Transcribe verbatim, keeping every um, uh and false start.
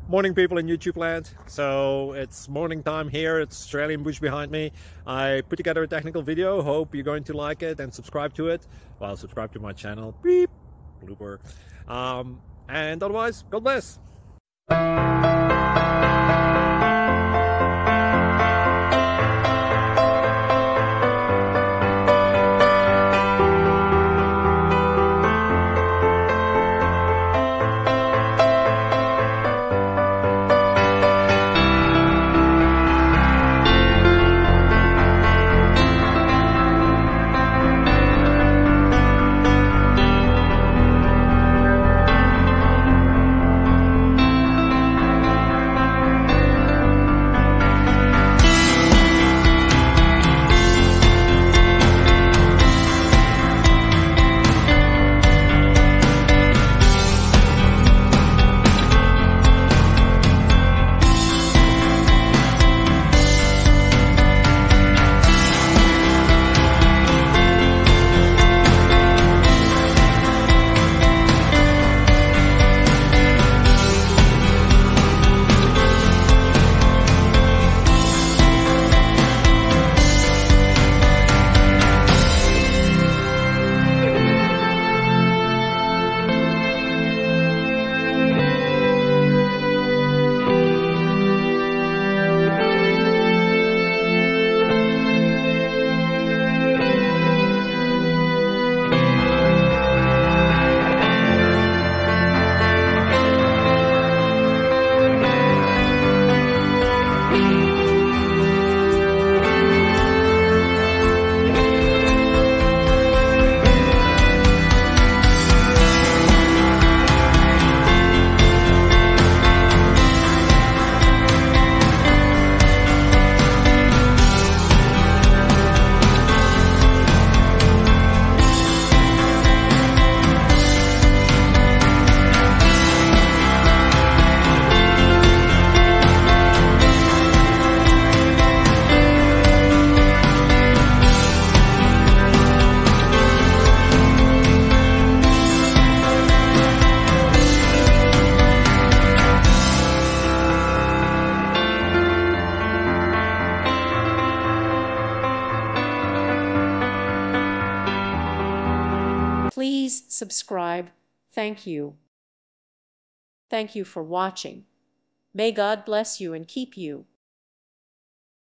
Morning, people in YouTube land. So it's morning time here. It's Australian bush behind me. I put together a technical video. Hope you're going to like it and subscribe to it. Well, subscribe to my channel. Beep. Blooper. Um, and otherwise, God bless. Please subscribe. Thank you. Thank you for watching. May God bless you and keep you.